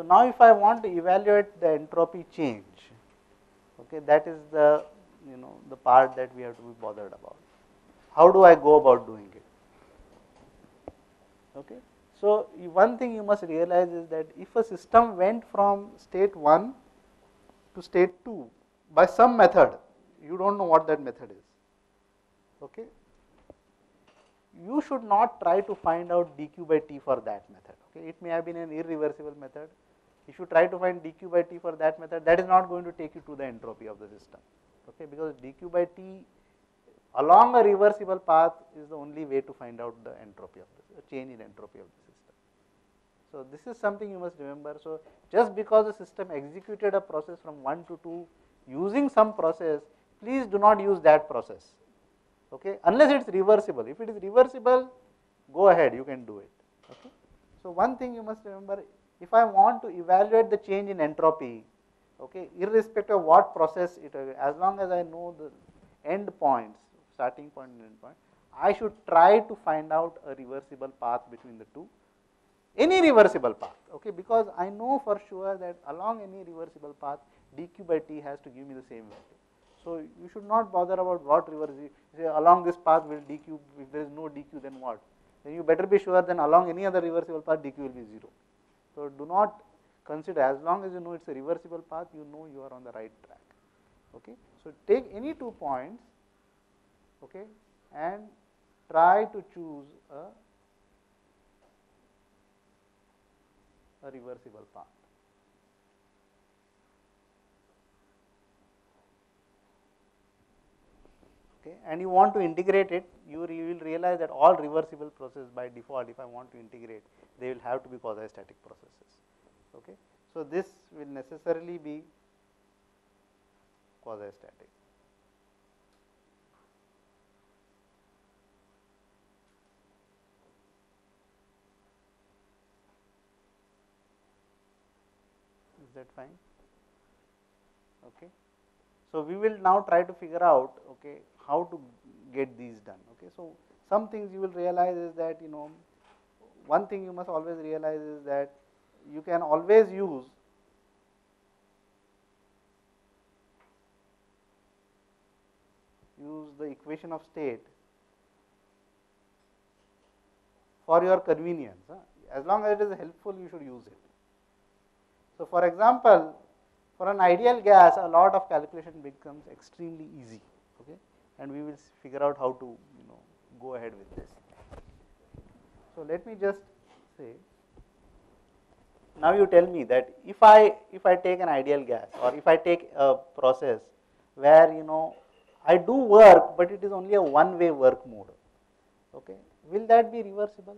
now if I want to evaluate the entropy change, okay, that is the the part that we have to be bothered about. How do I go about doing it? Okay. So one thing you must realize is that if a system went from state 1 to state 2 by some method, you don't know what that method is. Okay. You should not try to find out dq by t for that method. Okay. It may have been an irreversible method. If you try to find dq by t for that method, that is not going to take you to the entropy of the system. Okay. Because dq by t along a reversible path is the only way to find out the entropy of the change in entropy of the system. So this is something you must remember. So just because the system executed a process from 1 to 2 using some process, please do not use that process. Okay, unless it's reversible. If it is reversible, go ahead, you can do it. Okay. So one thing you must remember, if I want to evaluate the change in entropy, okay, irrespective of what process it, as long as I know the end points, starting point and end point, I should try to find out a reversible path between the two. Any reversible path, okay, because I know for sure that along any reversible path, dq by t has to give me the same value. So you should not bother about what reverse. Say along this path will dq, if there is no dq, then what? Then you better be sure then along any other reversible path dq will be 0. So do not consider, as long as you know it's a reversible path, you know you are on the right track. Okay. So take any 2 points, okay, and try to choose a reversible path. Okay, and you want to integrate it, you will realize that all reversible processes by default, if I want to integrate, they will have to be quasi-static processes. Okay, so this will necessarily be quasi-static. Is that fine? Okay. So we will now try to figure out, okay, how to get these done. Okay. So some things you will realize is that, one thing you must always realize is that you can always use the equation of state for your convenience. As long as it is helpful, you should use it. So for example, for an ideal gas, a lot of calculation becomes extremely easy, okay, and we will figure out how to go ahead with this. So let me just say, now you tell me that if I take an ideal gas, or if I take a process where I do work, but it is only a one-way work mode, okay, will that be reversible?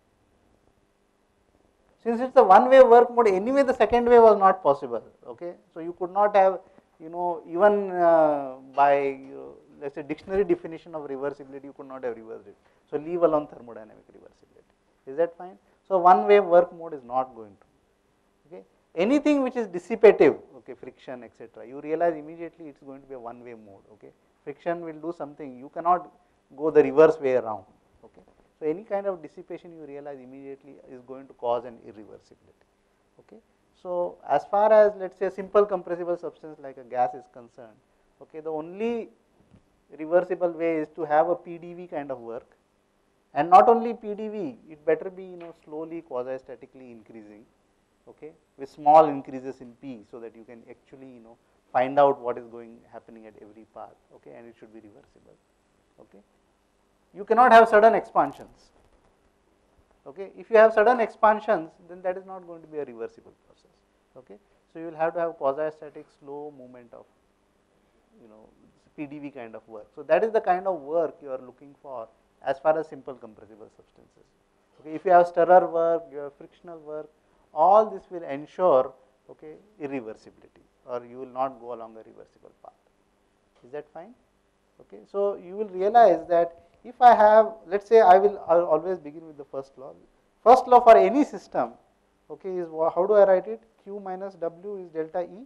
Since it's a one-way work mode, anyway the second way was not possible. Okay, so you could not have, even by let's say dictionary definition of reversibility, you could not have reversed it. So leave alone thermodynamic reversibility. Is that fine? So one-way work mode is not going to. Okay, anything which is dissipative, okay, friction, etc., you realize immediately it's going to be a one-way mode. Okay, friction will do something. You cannot go the reverse way around. Okay. So any kind of dissipation you realize immediately is going to cause an irreversibility. Okay. So as far as, let's say, a simple compressible substance like a gas is concerned, okay, the only reversible way is to have a PDV kind of work, and not only PDV, it better be slowly quasi-statically increasing, okay, with small increases in P, so that you can actually find out what is happening at every path, okay, and it should be reversible. Okay. You cannot have sudden expansions. Okay, if you have sudden expansions, then that is not going to be a reversible process. Okay, so you will have to have quasi-static slow movement of PDV kind of work. So that is the kind of work you are looking for as far as simple compressible substances. Okay, if you have stirrer work, you have frictional work, all this will ensure, okay, irreversibility, or you will not go along a reversible path. Is that fine? Okay, so you will realize that if I have, let's say I'll always begin with the first law. First law for any system, okay, is how do I write it? Q minus W is delta E.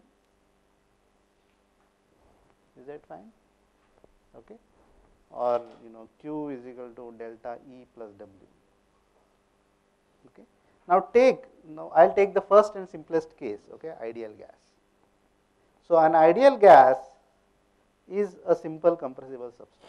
Is that fine? Okay, or Q is equal to delta E plus W. Okay, Now I will take the first and simplest case, okay, ideal gas. So an ideal gas is a simple compressible substance.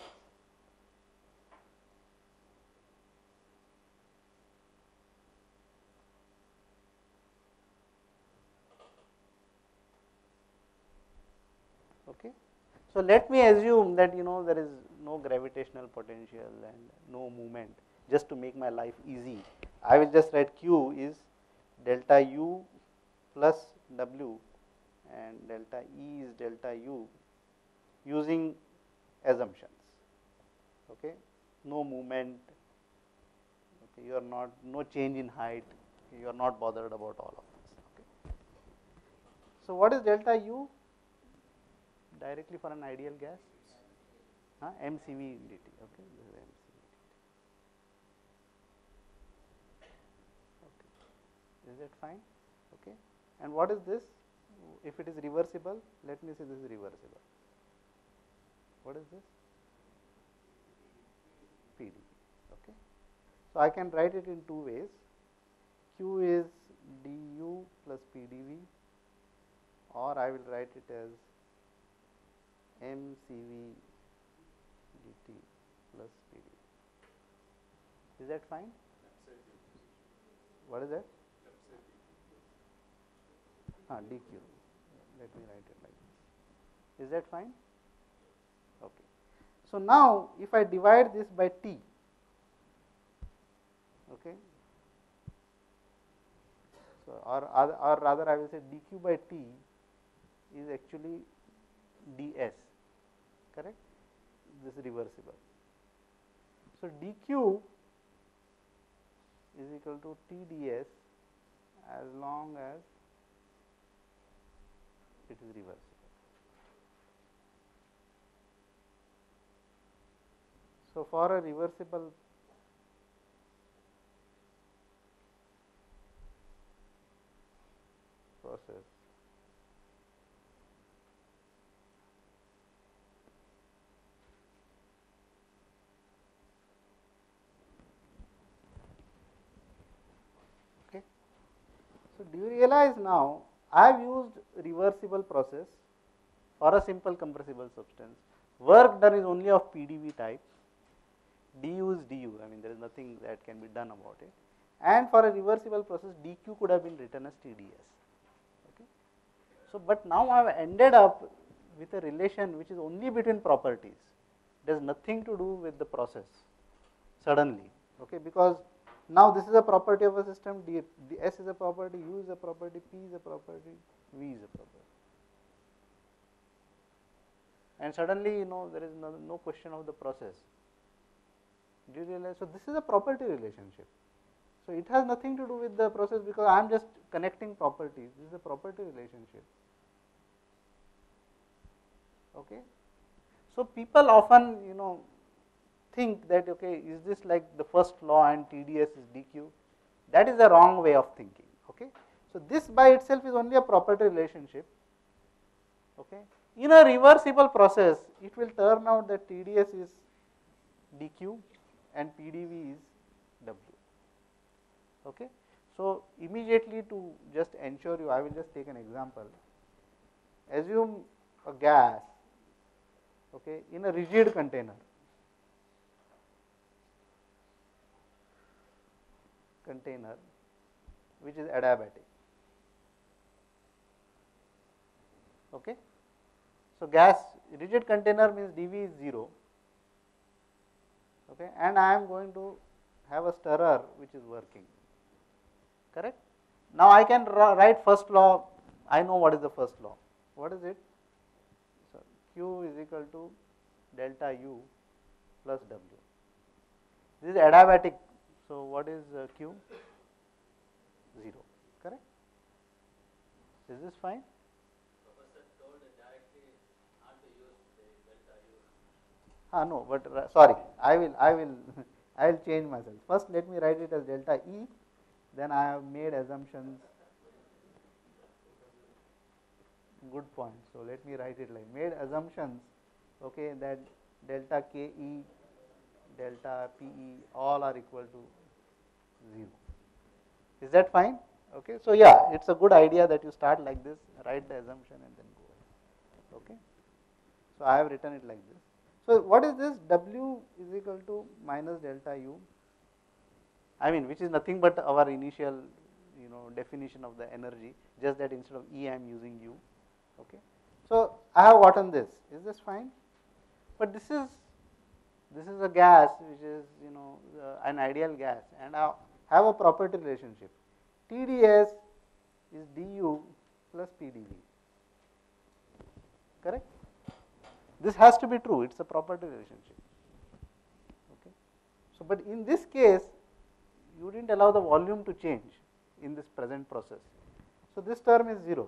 Okay. So let me assume that there is no gravitational potential and no movement. Just to make my life easy, I will just write Q is delta U plus W and delta E is delta U using assumptions. Okay, no movement. Okay, you are not no change in height. You are not bothered about all of this. Okay. So what is delta U? Directly for an ideal gas, MCV dt. Okay, this is MCV dt. Okay, is that fine? Okay, and what is this? If it is reversible, let me say this is reversible. What is this? PdV. Okay, so I can write it in two ways. Q is du plus PdV, or I will write it as MCV dt plus PdV. Is that fine? What is that? dq. Let me write it like this. Is that fine? Okay. So now if I divide this by T, okay, so or rather I will say dq by T is actually ds, correct? This is reversible. So dq is equal to T ds as long as it is reversible. So for a reversible process, okay. So do you realize now I have used reversible process for a simple compressible substance. Work done is only of PdV type. Du is du. I mean there is nothing that can be done about it. And for a reversible process, dq could have been written as TdS. Okay. So but now I have ended up with a relation which is only between properties. It has nothing to do with the process suddenly. Okay, because now this is a property of a system, S is a property, U is a property, P is a property, V is a property. And suddenly there is no question of the process. Do you realize? So this is a property relationship. So it has nothing to do with the process because I am just connecting properties. This is a property relationship. Okay. So people often think that okay, is this like the first law and TdS is dq? That is the wrong way of thinking. Okay. So this by itself is only a property relationship. Okay. In a reversible process, it will turn out that TdS is dq and PdV is W. Okay. So immediately to just ensure you, I will just take an example. Assume a gas, okay, in a rigid container. Which is adiabatic. Okay. So gas rigid container means dV is 0. Okay, and I am going to have a stirrer which is working. Correct? Now I can write first law. I know what is the first law. What is it? So Q is equal to delta U plus W. This is adiabatic. So what is Q? 0. Correct? Is this fine? Professor told directly not to use the delta U. No, but sorry, I will change myself. First, let me write it as delta E. Then I have made assumptions. Good point. So let me write it like made assumptions. Okay, that delta KE, delta PE all are equal to 0. Is that fine? Okay, so yeah, it's a good idea that you start like this, write the assumption and then go ahead. Okay, so I have written it like this. So what is this? W is equal to minus delta U. I mean, which is nothing but our initial, definition of the energy. Just that instead of E, I am using U. Okay, so I have gotten this. Is this fine? But this is a gas which is an ideal gas, and I have a property relationship. TdS is du plus PdV. Correct? This has to be true. It's a property relationship. Okay. So, but in this case, you didn't allow the volume to change in this present process. So this term is 0.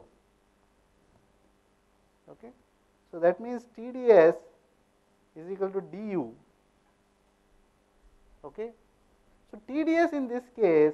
Okay. So that means TdS is equal to du. Okay. So TdS in this case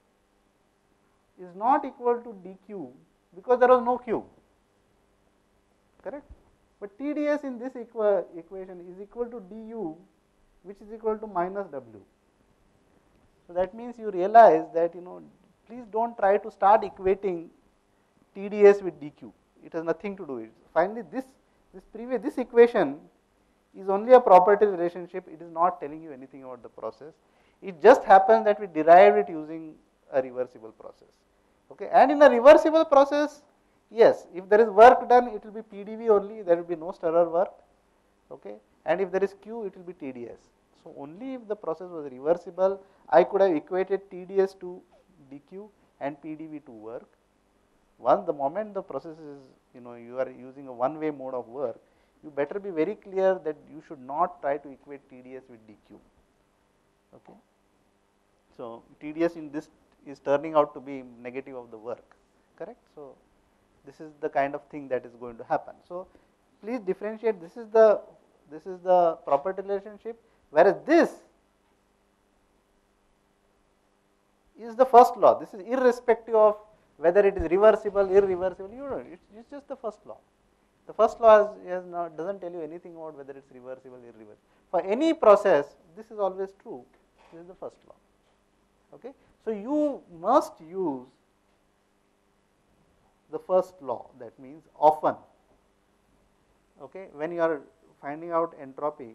is not equal to dq because there was no q. Correct? But TdS in this equation is equal to du, which is equal to minus w. So that means you realize that please don't try to start equating TdS with dq. It has nothing to do with it. Finally, this equation is only a property relationship. It is not telling you anything about the process. It just happens that we derived it using a reversible process. Okay, and in a reversible process, yes, if there is work done, it will be PdV only. There will be no stirrer work. Okay, and if there is Q, it will be TdS. So only if the process was reversible, I could have equated TdS to dq and PdV to work. Once the moment the process is, you are using a one-way mode of work, you better be very clear that you should not try to equate TdS with dq. Okay. So TdS in this is turning out to be negative of the work. Correct. So this is the kind of thing that is going to happen. So please differentiate. This is the property relationship, whereas this is the first law. This is irrespective of whether it is reversible, irreversible. It's just the first law. The first law doesn't tell you anything about whether it's reversible, irreversible. For any process, this is always true. This is the first law. Okay, so you must use the first law. That means often. Okay, when you are finding out entropy,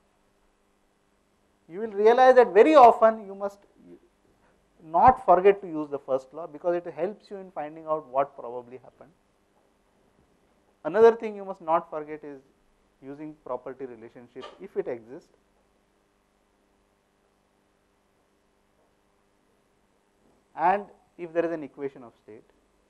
you will realize that very often you must not forget to use the first law because it helps you in finding out what probably happened. Another thing you must not forget is using property relationship if it exists. And if there is an equation of state.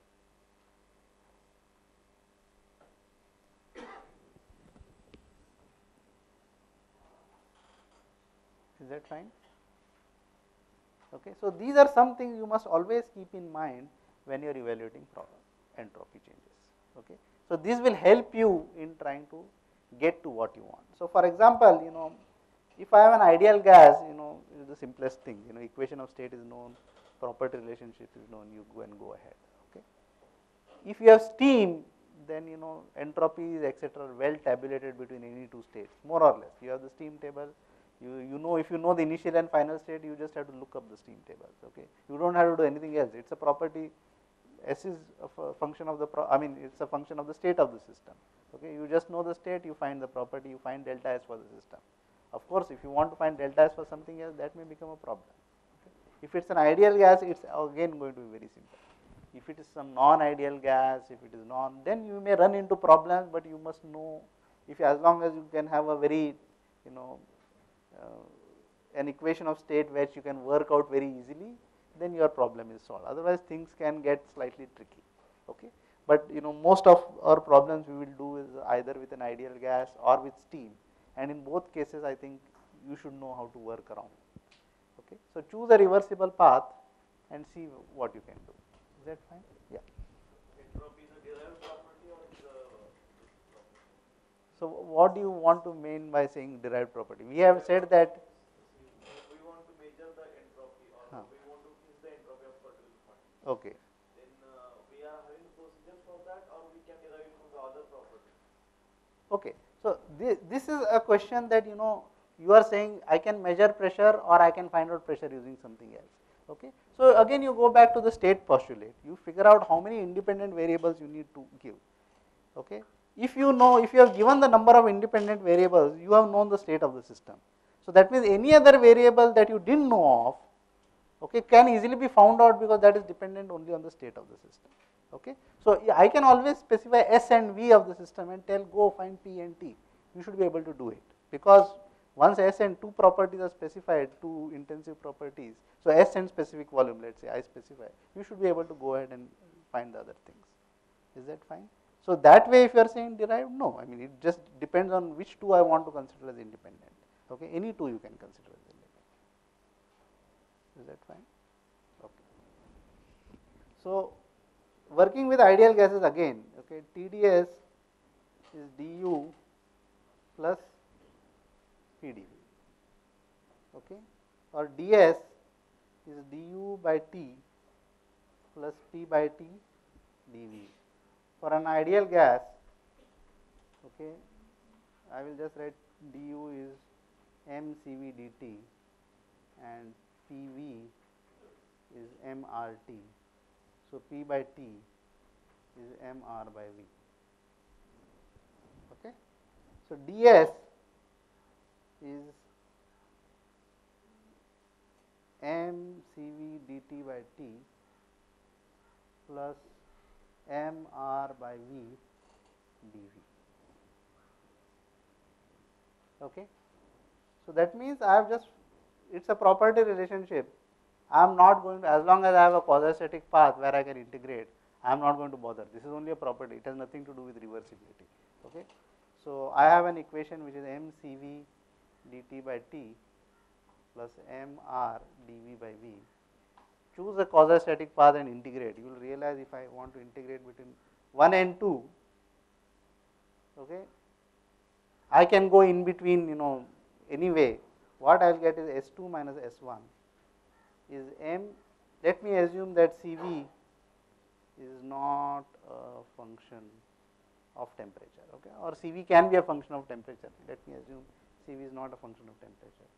Is that fine? Okay, so these are some things you must always keep in mind when you are evaluating entropy changes. Okay, so this will help you in trying to get to what you want. So for example, if I have an ideal gas, is the simplest thing. Equation of state is known, property relationship is known. You go ahead. Okay, if you have steam, then entropy is etc. well tabulated between any two states, more or less. You have the steam table. If you know the initial and final state, you just have to look up the steam tables. Okay, you don't have to do anything else. It's a property. S is a function of it's a function of the state of the system. Okay, you just know the state, you find the property, you find delta S for the system. Of course, if you want to find delta S for something else, that may become a problem. Okay. If it's an ideal gas, it's again going to be very simple. If it is some non-ideal gas, if it is then you may run into problems, but you must know, as long as you can have a very, an equation of state which you can work out very easily, then your problem is solved. Otherwise, things can get slightly tricky. Okay, but most of our problems we will do is either with an ideal gas or with steam, and in both cases, I think you should know how to work around. Okay, so choose a reversible path and see what you can do. Is that fine? Yeah. Entropy is a derived property or is a property? So what do you want to mean by saying derived property? We have said that we want to measure the entropy or we want to fix the entropy of particular point. Okay. Then we are having procedures for that, or we can derive it from the other property. Okay. So this is a question that you are saying I can measure pressure or I can find out pressure using something else. Okay. So again you go back to the state postulate, you figure out how many independent variables you need to give. Okay. If you know, if you have given the number of independent variables, you have known the state of the system. So that means any other variable that you didn't know of, okay, can easily be found out because that is dependent only on the state of the system. Okay. So I can always specify S and V of the system and tell go find P and T. You should be able to do it because once S and two properties are specified, two intensive properties, so S and specific volume, let's say I specify, you should be able to go ahead and find the other things. Is that fine? So that way if you are saying derived, no, I mean it just depends on which two I want to consider as independent. Okay, any two you can consider as independent. Is that fine? Okay. So working with ideal gases again, okay, TDS is du plus PdV, okay, or ds is du by T plus P by T dV. For an ideal gas, okay, I will just write du is mCV dt and PV is mRT. So P by T is mR by V. Okay. So ds is mCV dt by T plus mR by V dV. Okay. So that means I have just, it's a property relationship. I am not going to, as long as I have a quasi-static path where I can integrate, I am not going to bother. This is only a property, it has nothing to do with reversibility. Okay. So I have an equation which is mCV dt by T plus mR dV by V. Choose a quasi-static path and integrate. You will realize if I want to integrate between 1 and 2, okay, I can go in between, anyway. What I will get is S2 minus S1 is m. Let me assume that Cv is not a function of temperature, okay, or Cv can be a function of temperature. Let me assume Cv is not a function of temperature.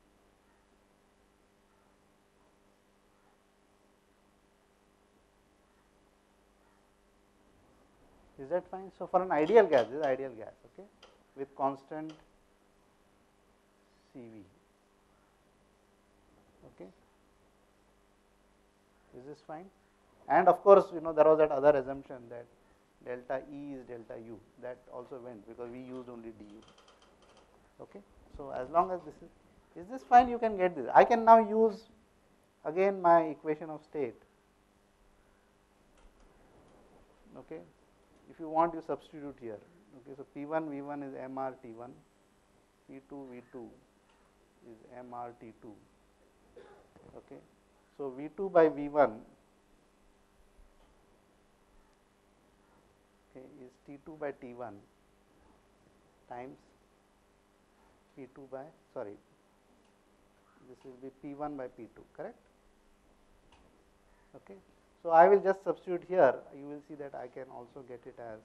Is that fine? So for an ideal gas, this is ideal gas, okay, with constant Cv. Okay. Is this fine? And of course, there was that other assumption that delta E is delta U. That also went because we used only du. Okay. So as long as is this fine? You can get this. I can now use again my equation of state. Okay. If you want, you substitute here. Okay. So P1 V1 is mR T1, P2 V2 is mR T2. Okay. So V2 by V1, okay, is T2 by T1 times P2 by, sorry, this will be P1 by P2, correct? Okay. So I will just substitute here. You will see that I can also get it as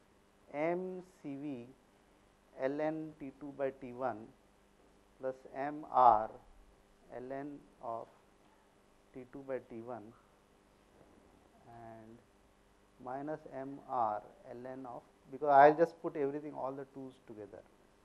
mCV ln T2 by T1 plus mR ln of T2 by T1 and minus mR ln of, because I will just put everything, all the 2's together.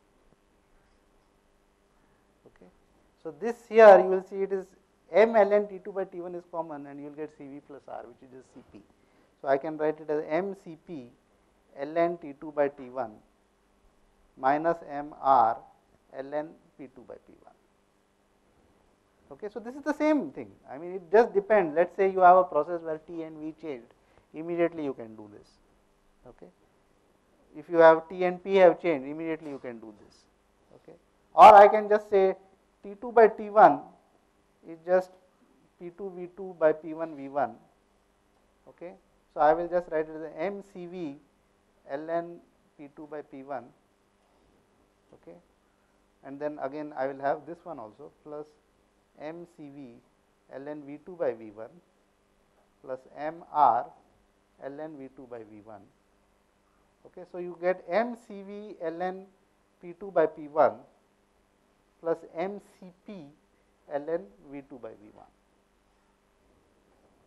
Okay. So this here you will see it is m ln T2 by T1 is common and you will get Cv plus R, which is just Cp. So I can write it as mCp ln T2 by T1 minus mR ln P2 by P1. Okay, so this is the same thing. I mean, it just depends. Let's say you have a process where T and V changed, immediately you can do this. Okay, if you have T and P have changed, immediately you can do this. Okay, or I can just say T2 by T1 is just P2 V2 by P1 V1. Okay, so I will just write it as mCV ln P2 by P1. Okay, and then again I will have this one also plus mCV ln V2 by V1 plus mR ln V2 by V1. Okay, so you get mCV ln P2 by P1 plus mCp ln V2 by V1.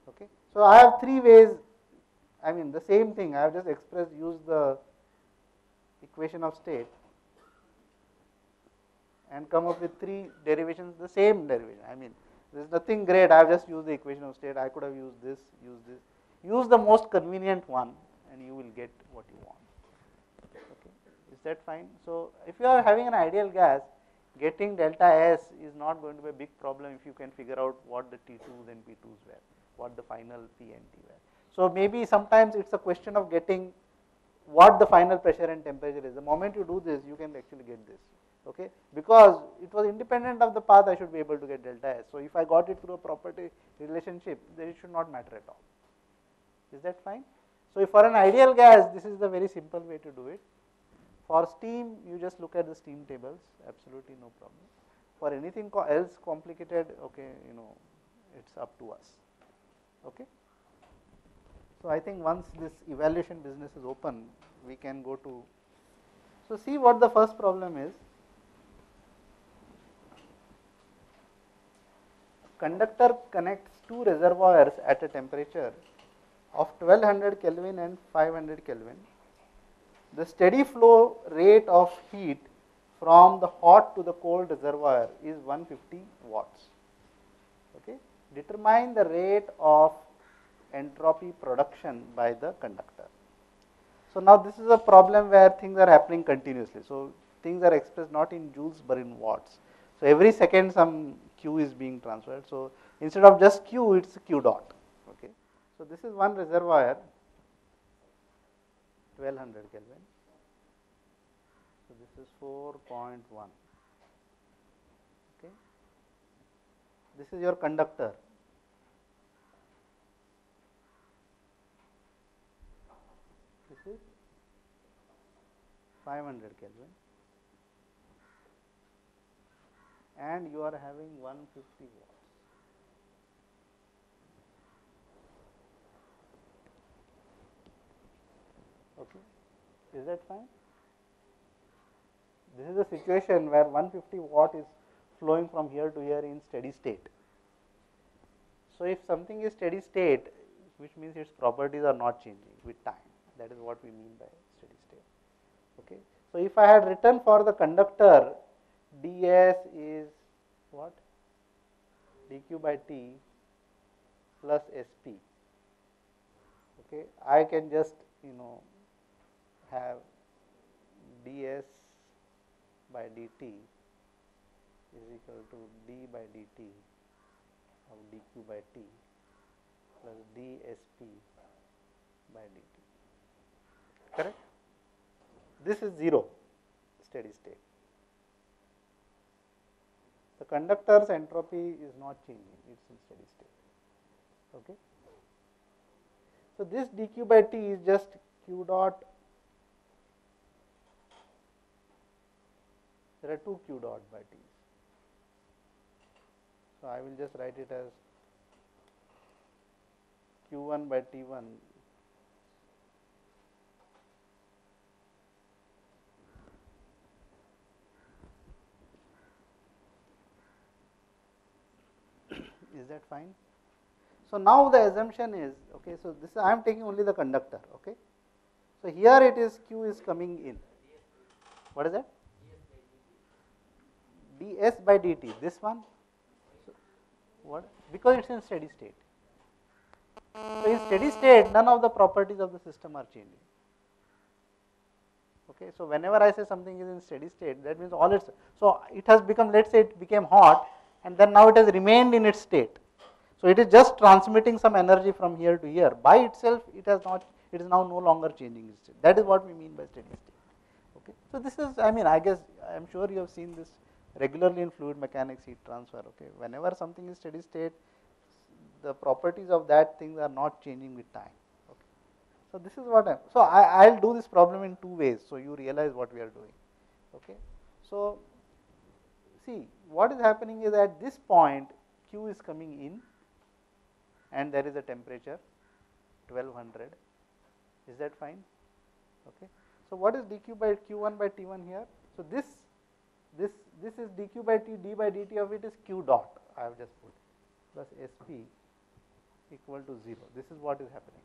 Okay. So I have three ways, I mean the same thing, I have just used the equation of state and come up with three derivations, the same derivation. I mean, there is nothing great, I have just used the equation of state, I could have used this, use the most convenient one and you will get what you want. Okay. Is that fine? So if you are having an ideal gas, getting delta S is not going to be a big problem if you can figure out what the T2s and P2s were, what the final P and T were. So maybe sometimes it's a question of getting what the final pressure and temperature is. The moment you do this, you can actually get this. Okay, because it was independent of the path, I should be able to get delta S. So if I got it through a property relationship, then it should not matter at all. Is that fine? So if for an ideal gas, this is the very simple way to do it. For steam, you just look at the steam tables, absolutely no problem. For anything else complicated, okay, it's up to us. Okay. So I think once this evaluation business is open, we can go to. So see what the first problem is. Conductor connects two reservoirs at a temperature of 1200 Kelvin and 500 Kelvin. The steady flow rate of heat from the hot to the cold reservoir is 150 watts. Okay. Determine the rate of entropy production by the conductor. So now this is a problem where things are happening continuously. So things are expressed not in joules but in watts. So every second some Q is being transferred. So instead of just Q, it's Q dot. Okay. So this is one reservoir, 1200 Kelvin. So this is 4.1. Okay. This is your conductor. This is 500 Kelvin. And you are having 150 watts. Okay. Is that fine? This is a situation where 150 watt is flowing from here to here in steady state. So if something is steady state, which means its properties are not changing with time. That is what we mean by steady state. Okay. So if I had written for the conductor, ds is what? dq by t plus sp. Okay. I can just have ds by dt is equal to d by dt of dq by t plus dsp by dt. Correct? This is 0 steady state. The conductor's entropy is not changing, it's in steady state. Okay. So this dq by t is just q dot. There are two q dot by t's. So I will just write it as q1 by t1 . Is that fine? So now the assumption is, okay, so this I am taking only the conductor, okay. So here it is q is coming in. What is that? ds by dt, this one. So what? Because it's in steady state. So in steady state, none of the properties of the system are changing. Okay, so whenever I say something is in steady state, that means all its, so it has become, let's say it became hot and then now it has remained in its state. So it is just transmitting some energy from here to here. By itself, it has not, it is now no longer changing its state. That is what we mean by steady state. Okay, so this is, I mean, I guess, I am sure you have seen this regularly in fluid mechanics, heat transfer. Okay, whenever something is steady state, the properties of that thing are not changing with time. Okay, so this is what I, so I'll do this problem in two ways, so you realize what we are doing. Okay, so see what is happening is at this point Q is coming in and there is a temperature 1200. Is that fine? Okay. So what is dq by q1 by t1 here? So this is dq by t, d by dt of it is q dot. I have just put plus sp equal to 0. This is what is happening.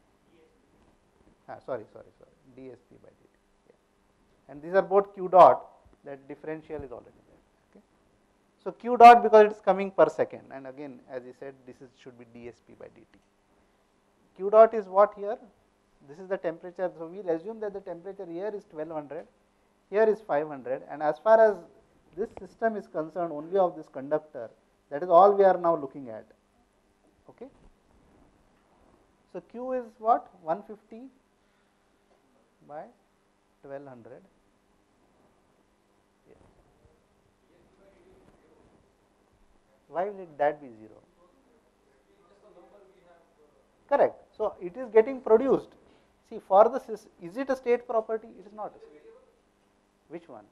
Sorry, dSp by dt. Yeah. And these are both q dot, that differential is already there. Okay. So q dot, because it is coming per second, and again as he said, this is should be dSp by dt. Q dot is what here? This is the temperature. So we will assume that the temperature here is 1200, here is 500, and as far as this system is concerned, only of this conductor, that is all we are now looking at. Okay. So Q is what? 150 by 1200. Yes. Why will that be 0? Correct. So it is getting produced. See, for the is it a state property? It is not. Which one?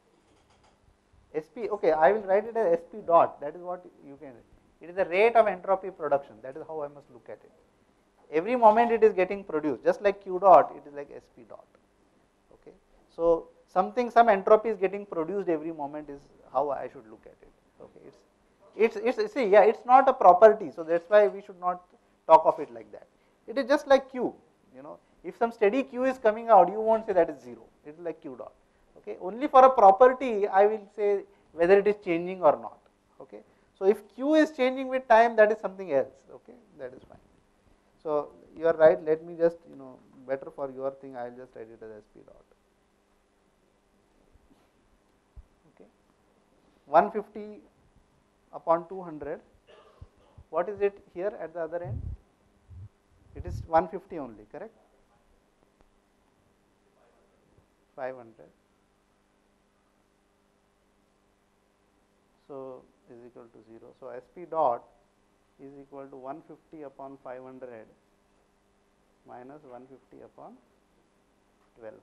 SP. Okay, I will write it as SP dot. That is what you can. It is the rate of entropy production. That is how I must look at it. Every moment it is getting produced, just like Q dot, it is like SP dot. Okay. So some entropy is getting produced every moment is how I should look at it. Okay. It's see, yeah, it's not a property, so that's why we should not talk of it like that. It is just like Q. You know, if some steady Q is coming out, you won't say that is 0. It is like Q dot. Okay. Only for a property, I will say whether it is changing or not. Okay. So if Q is changing with time, that is something else. Okay, that is fine. So you are right. Let me just, better for your thing, I will just write it as SP dot. Okay. 150 upon 200. What is it here at the other end? It is 150 only, correct? 500. So is equal to 0. So SP dot is equal to 150 upon 500 minus 150 upon 1200.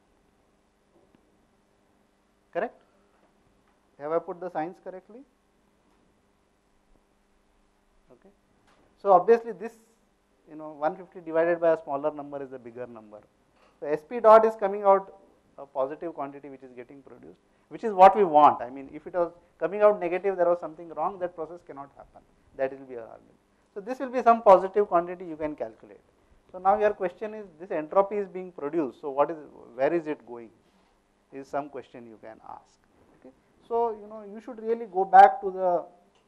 Correct? Have I put the signs correctly? Okay. So obviously this, 150 divided by a smaller number is a bigger number. So SP dot is coming out a positive quantity which is getting produced, which is what we want. I mean, if it was coming out negative, there was something wrong, that process cannot happen. That will be our argument. So this will be some positive quantity you can calculate. So now your question is, this entropy is being produced, so where is it going? Is some question you can ask. Okay. So you should really go back to the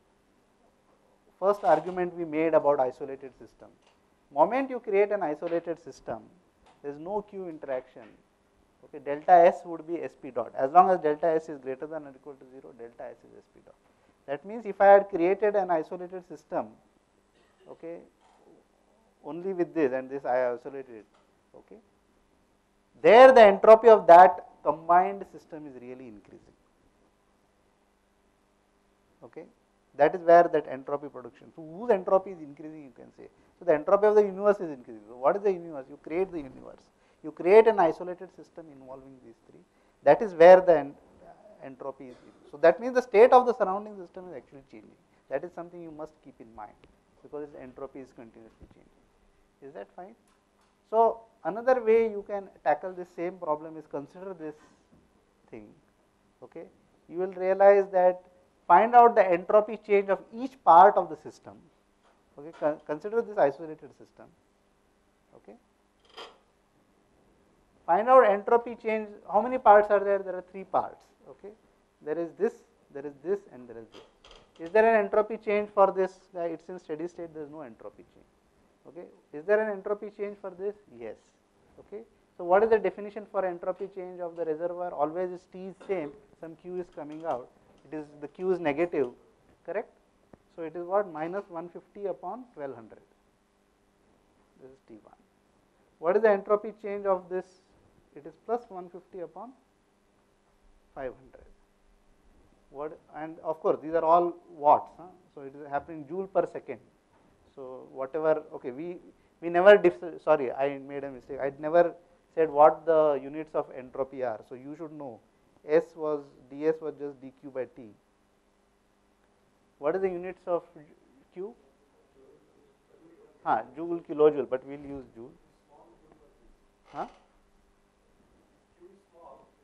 first argument we made about isolated system. Moment you create an isolated system, there is no Q interaction. Okay, delta S would be SP dot. As long as delta S is greater than or equal to 0, delta S is SP dot. That means if I had created an isolated system, okay, only with this and this I isolated it, okay, there the entropy of that combined system is really increasing. Okay, that is where that entropy production. So whose entropy is increasing, you can say. So the entropy of the universe is increasing. So what is the universe? You create the universe. You create an isolated system involving these three. That is where the entropy is. So that means the state of the surrounding system is actually changing. That is something you must keep in mind, because its entropy is continuously changing. Is that fine? So another way you can tackle this same problem is consider this thing. Okay, you will realize that find out the entropy change of each part of the system. Okay, consider this isolated system. Okay, find out entropy change. How many parts are there? There are 3 parts. Okay, there is this, and there is this. Is there an entropy change for this guy? It's in steady state. There is no entropy change. Okay, is there an entropy change for this? Yes. Okay, so what is the definition for entropy change of the reservoir? Always is T is same. Some Q is coming out. It is the Q is negative, correct? So it is what? Minus 150 upon 1200. This is T1. What is the entropy change of this? It is plus 150 upon 500. What? And of course these are all watts. So it is happening joule per second. So whatever. Okay, we never. Sorry, I made a mistake. I never said what the units of entropy are. So you should know. ds was just dq by t. What is the units of q? Joule, kilojoule, but we'll use joule.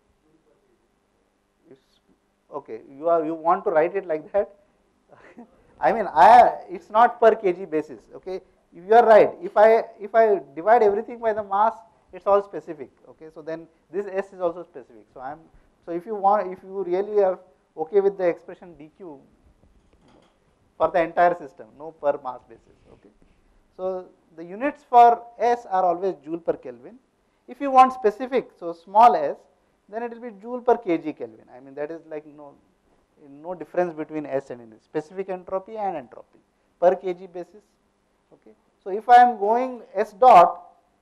Okay, you want to write it like that? I mean, it's not per kg basis. Okay, if you are right, if I divide everything by the mass, it's all specific. Okay, so then this S is also specific. So if you really are okay with the expression dq for the entire system, no per mass basis. Okay, so the units for S are always joule per Kelvin. If you want specific, so small s, then it will be joule per kg Kelvin. I mean, that is like no difference between S and N, specific entropy and entropy per kg basis. Okay, so if I am going S dot,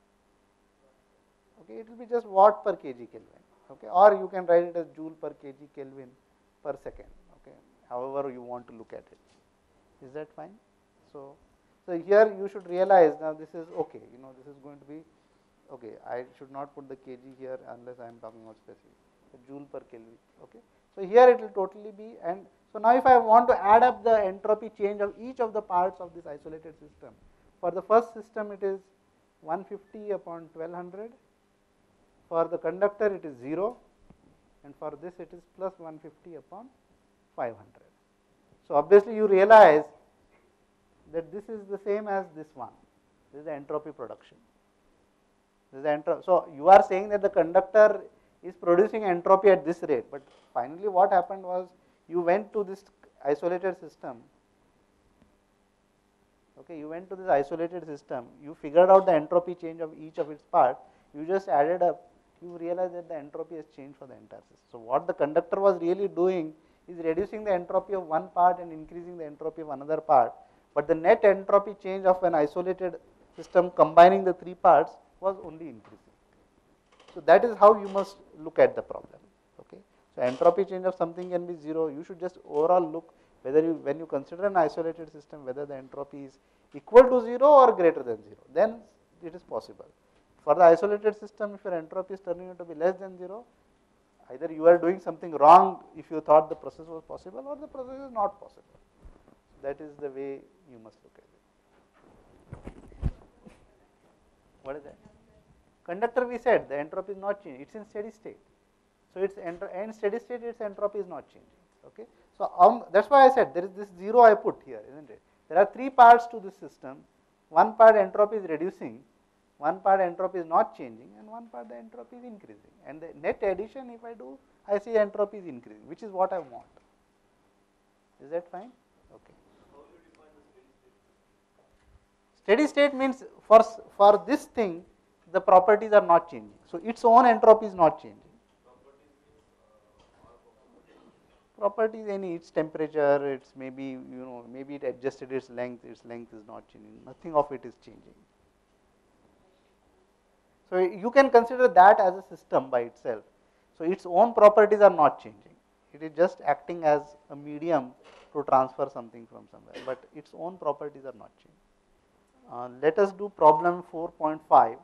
okay, it will be just watt per kg Kelvin. Okay, or you can write it as joule per kg Kelvin per second. Okay, however you want to look at it. Is that fine? So here you should realize now this is okay. This is going to be okay. I should not put the kg here unless I am talking about specific. So joule per Kelvin. Okay. So here it will totally be, and so now if I want to add up the entropy change of each of the parts of this isolated system, for the first system it is 150 upon 1200. For the conductor it is 0, and for this it is plus 150 upon 500. So obviously you realize that this is the same as this one. This is the entropy production. This is the entropy. So you are saying that the conductor is producing entropy at this rate, but finally what happened was you went to this isolated system. Okay, you went to this isolated system. You figured out the entropy change of each of its parts. You just added up. You realize that the entropy has changed for the entire system. So what the conductor was really doing is reducing the entropy of one part and increasing the entropy of another part, but the net entropy change of an isolated system combining the three parts was only increasing. So that is how you must look at the problem. Okay, so entropy change of something can be 0. You should just overall look whether when you consider an isolated system, whether the entropy is equal to 0 or greater than 0, then it is possible. For the isolated system, if your entropy is turning out to be less than 0, either you are doing something wrong if you thought the process was possible, or the process is not possible. That is the way you must look at it. What is that? Conductor, we said the entropy is not changing, it's in steady state. So its in steady state, its entropy is not changing. Okay, so that's why I said there is this 0 I put here, isn't it? There are three parts to this system. One part entropy is reducing, one part entropy is not changing, and one part the entropy is increasing. And the net addition, if I do, I see entropy is increasing, which is what I want. Is that fine? Okay. How do you define the steady state? Steady state means for this thing, the properties are not changing. So its own entropy is not changing. Properties, its temperature, its maybe maybe it adjusted its length is not changing. Nothing of it is changing. So you can consider that as a system by itself. So its own properties are not changing. It is just acting as a medium to transfer something from somewhere, but its own properties are not changing. Let us do problem 4.5.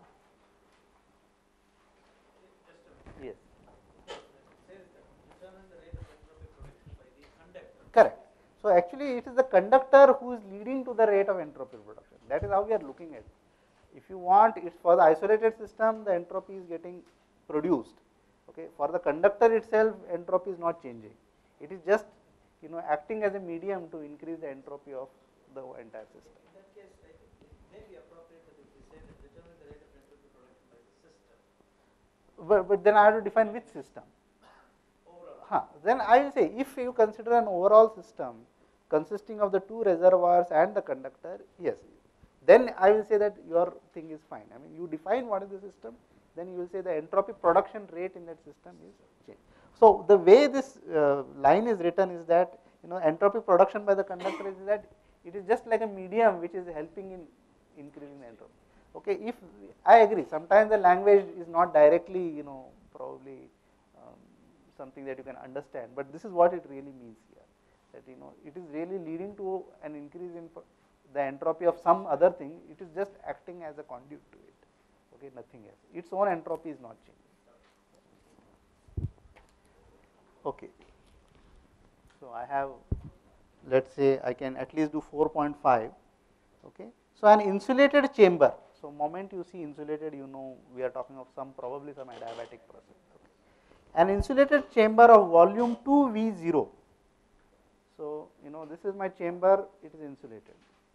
Yes. Determine the rate of entropy production by the conductor. Correct. So actually it is the conductor who is leading to the rate of entropy production. That is how we are looking at it. If you want, it's for the isolated system, the entropy is getting produced. Okay. For the conductor itself, entropy is not changing. It is just acting as a medium to increase the entropy of the entire system. In that case, it may be appropriate that if we say that determine the rate of entropy production by the system. But then I have to define which system. Overall. Then I will say, if you consider an overall system consisting of the two reservoirs and the conductor, yes, then I will say that your thing is fine. I mean, you define what is the system, then you will say the entropy production rate in that system is changed. So the way this line is written is that entropy production by the conductor is that it is just like a medium which is helping in increasing the entropy. Okay, if I agree, sometimes the language is not directly probably something that you can understand, but this is what it really means here. That it is really leading to an increase in the entropy of some other thing. It is just acting as a conduit to it. Okay, nothing else. Its own entropy is not changing. Okay. So I have, let's say I can at least do 4.5. Okay. So an insulated chamber. So moment you see insulated, we are talking of probably some adiabatic process. Okay. An insulated chamber of volume 2 V0. So, this is my chamber, it is insulated.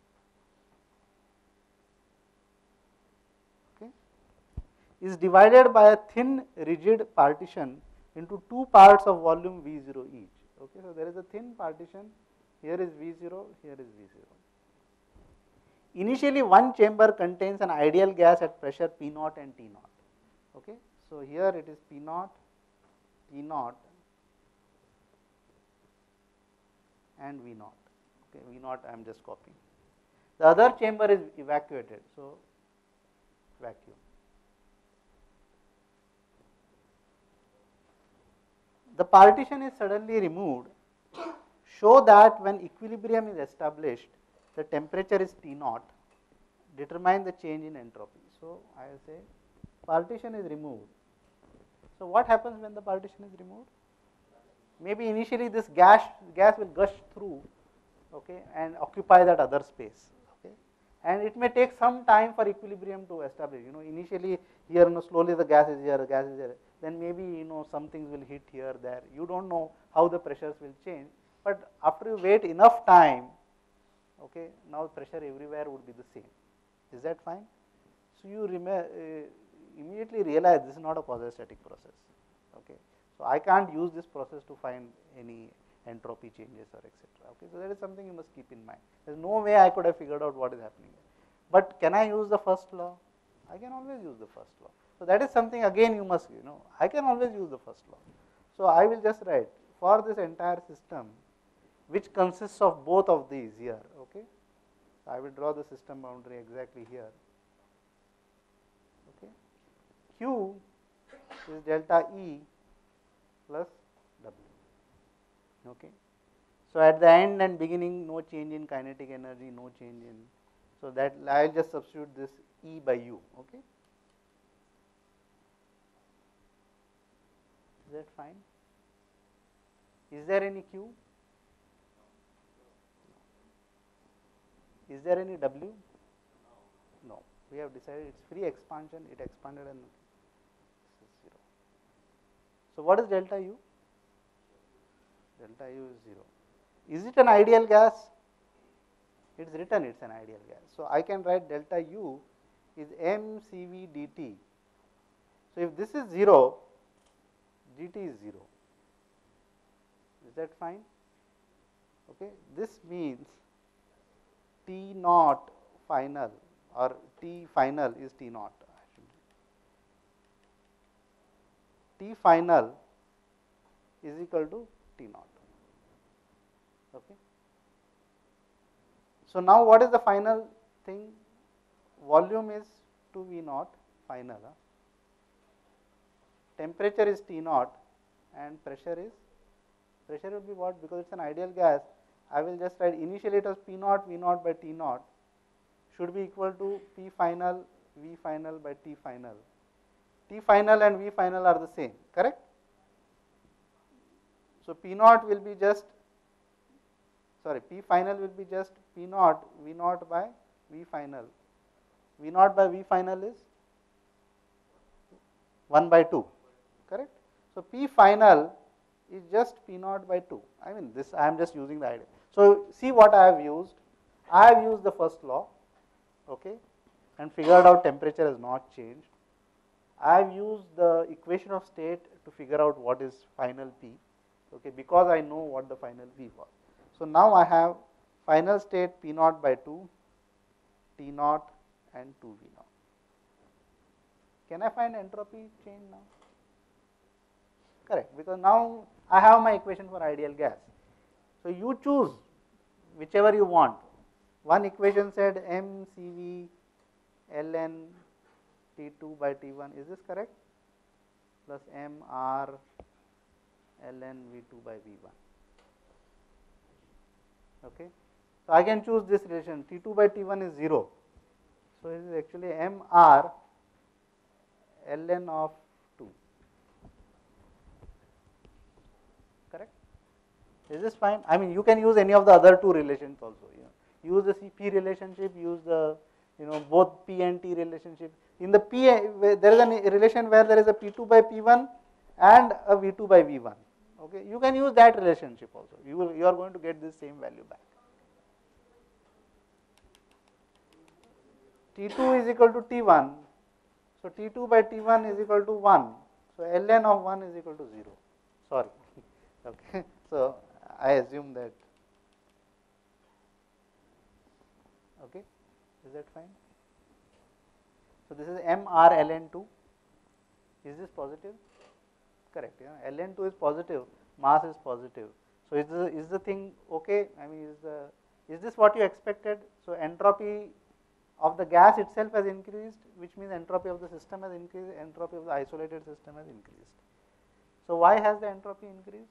Okay. Is divided by a thin rigid partition into two parts of volume V0 each. Okay. So, there is a thin partition, here is V0, here is V0. Initially, one chamber contains an ideal gas at pressure P0 and T0. Okay. So, here it is P0, T0 and V0. Okay, V0 I am just copying. The other chamber is evacuated, so vacuum. The partition is suddenly removed. Show that when equilibrium is established, the temperature is T0. Determine the change in entropy. So, I will say partition is removed. So, what happens when the partition is removed? Maybe initially this gas will gush through, okay, and occupy that other space, okay, and it may take some time for equilibrium to establish. Initially here, slowly the gas is here, then maybe some things will hit here, there. You don't know how the pressures will change, but after you wait enough time, okay, now pressure everywhere would be the same. Is that fine? So you immediately realize this is not a quasi-static process, okay. So I can't use this process to find any entropy changes or etc. Okay, so that is something you must keep in mind. There is no way I could have figured out what is happening. But can I use the first law? I can always use the first law. So that is something again you must, I can always use the first law. So I will just write for this entire system, which consists of both of these here. Okay, so I will draw the system boundary exactly here. Okay, Q is delta E plus W. Okay. So at the end and beginning, no change in kinetic energy, no change in. So that I will just substitute this E by U. Okay. Is that fine? Is there any Q? Is there any W? No. We have decided it's free expansion. It expanded and this is 0. So what is delta U? Delta U is 0. Is it an ideal gas? It is written it's an ideal gas. So I can write delta U is mCv dt. So if this is 0, dt is 0. Is that fine? Okay. This means T naught final or T final is T naught. T final is equal to T naught. Okay. So now what is the final thing? Volume is 2V naught final. Temperature is T naught and pressure will be what? Because it's an ideal gas, I will just write initially it was P naught V naught by T naught should be equal to P final V final by T final. T final and V final are the same, correct? So P naught will be just, P final will be just P naught V naught by V final. V naught by V final is 1 by 2, correct? So P final is just P naught by 2. I mean this I am just using the idea. So see what I have used. I have used the first law, okay, and figured out temperature has not changed. I have used the equation of state to figure out what is final P, okay, because I know what the final P was. So now I have final state P naught by 2, T naught and 2V naught. Can I find entropy change now? Correct, because now I have my equation for ideal gas. So you choose whichever you want. One equation said mCv ln T2 by T1, is this correct? Plus mR ln V2 by V1. Okay. So I can choose this relation, T2 by T1 is 0. So it is actually mR ln of 2. Correct? Is this fine? I mean, you can use any of the other two relations also. Use the CP relationship, use the both P and T relationship. In the P, there is a relation where there is a P2 by P1 and a V2 by V1. Okay, you can use that relationship also. You are going to get this same value back. T2 is equal to T1. So T2 by T1 is equal to 1. So ln of 1 is equal to 0. Sorry. Okay. So I assume that. Okay. Is that fine? So this is mR ln2. Is this positive? Correct. Yeah. ln2 is positive. Mass is positive. So is the thing okay? I mean, is this what you expected? So entropy of the gas itself has increased, which means entropy of the system has increased, entropy of the isolated system has increased. So why has the entropy increased?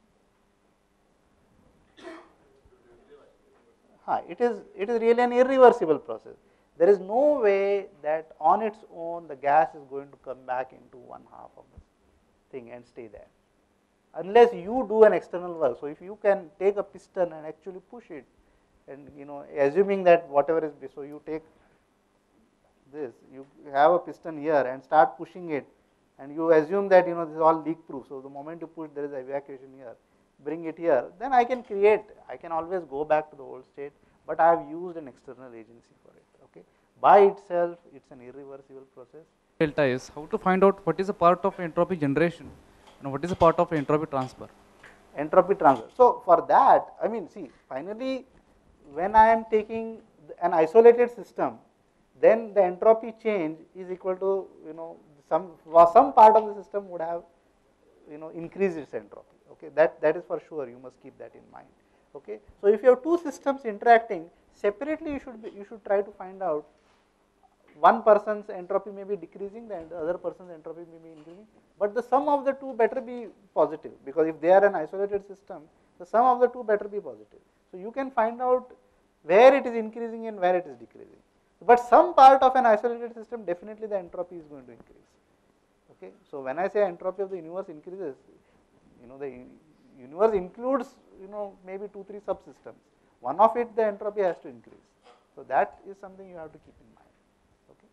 It is really an irreversible process. There is no way that on its own the gas is going to come back into one half of the thing and stay there, unless you do an external work. So if you can take a piston and actually push it, and assuming that whatever is, so you take this, you have a piston here and start pushing it, and you assume that this is all leak proof. So the moment you push, there is evacuation here. Bring it here, then I can always go back to the old state, but I have used an external agency for it. Okay, by itself, it's an irreversible process. Delta is how to find out what is a part of entropy generation and what is a part of entropy transfer. Entropy transfer. So for that, I mean, see, finally, when I am taking an isolated system, then the entropy change is equal to some part of the system would have increased its entropy. Okay, that is for sure. You must keep that in mind. Okay, so if you have two systems interacting separately, you should try to find out one person's entropy may be decreasing, the other person's entropy may be increasing, but the sum of the two better be positive, because if they are an isolated system, the sum of the two better be positive. So you can find out where it is increasing and where it is decreasing. But some part of an isolated system, definitely the entropy is going to increase. Okay, so when I say entropy of the universe increases, the universe includes maybe 2-3 subsystems. One of it, the entropy has to increase. So that is something you have to keep in mind. Okay.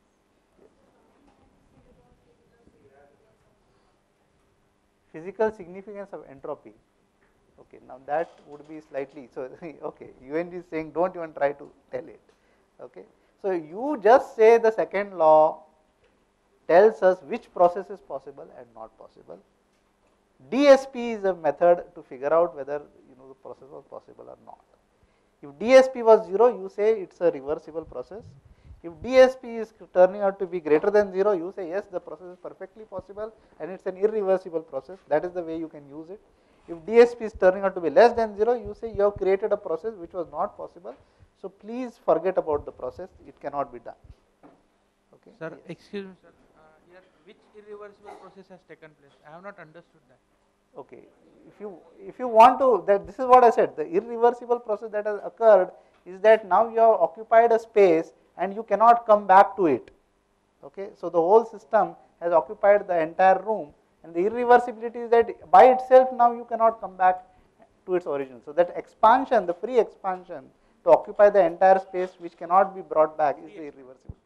Physical significance of entropy. Okay, now that would be slightly, so okay, UNG is saying don't even try to tell it. Okay, so you just say the second law tells us which process is possible and not possible. DSP is a method to figure out whether the process was possible or not. If DSP was 0, you say it's a reversible process. If DSP is turning out to be greater than 0, you say yes, the process is perfectly possible and it's an irreversible process. That is the way you can use it. If DSP is turning out to be less than 0, you say you have created a process which was not possible. So please forget about the process. It cannot be done. Okay. Sir, yes. excuse me, sir. Here, which irreversible process has taken place? I have not understood that. Okay, if you want to, that this is what I said, the irreversible process that has occurred is that now you have occupied a space and you cannot come back to it. Okay, so the whole system has occupied the entire room, and the irreversibility is that by itself now you cannot come back to its origin. So that expansion, the free expansion to occupy the entire space which cannot be brought back is the irreversible.